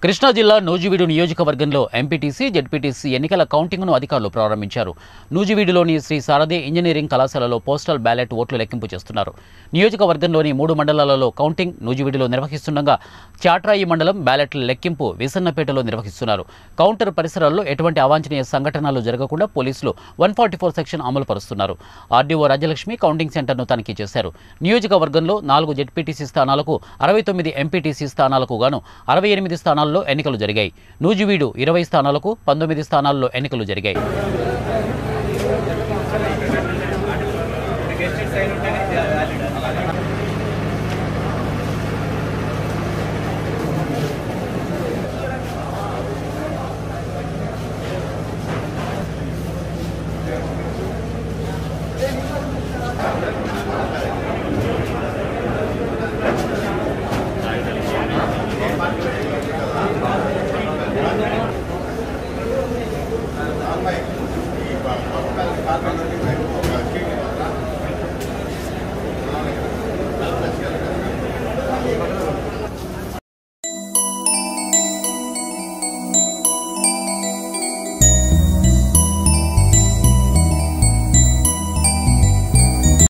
కృష్ణా జిల్లా నూజివీడు నియోజకవర్గంలో MPTC, ZPTC ఎన్నికల కౌంటింగ్ను అధికారులు ప్రారంభించారు. నూజివీడులోని శ్రీ శారదే ఇంజనీరింగ్ కళాశాలలో పోస్టల్ బ్యాలెట్ ఓట్లు లెక్కింపు చేస్తున్నారు. నియోజకవర్గంలోని 3 మండలాలలో కౌంటింగ్ నూజివీడులో నిర్వహిస్తుండగా చాట్రాయి మండలం బ్యాలెట్ల లెక్కింపు విసన్నపేటలో నిర్వహిస్తున్నారు. కౌంటర్ పరిసరాల్లో ఎటువంటి అవాంఛనీయ సంఘటనలు జరగకుండా పోలీసులు 144 సెక్షన్ అమలు పరుస్తున్నారు. ఆర్డీఓ రాజ్యలక్ష్మి కౌంటింగ్ సెంటర్ను తనిఖీ చేశారు. నియోజకవర్గంలో 4 జెడ్పీటీసీ స్థానాలకు, 69 ఎంపీటీసీ స్థానాలకు గాను 68 స్థానాల్లో ఎన్నికలు జరిగాయి. నూజివీడు 20 స్థానాలకు, 19 స్థానాల్లో ఎన్నికలు జరిగాయి.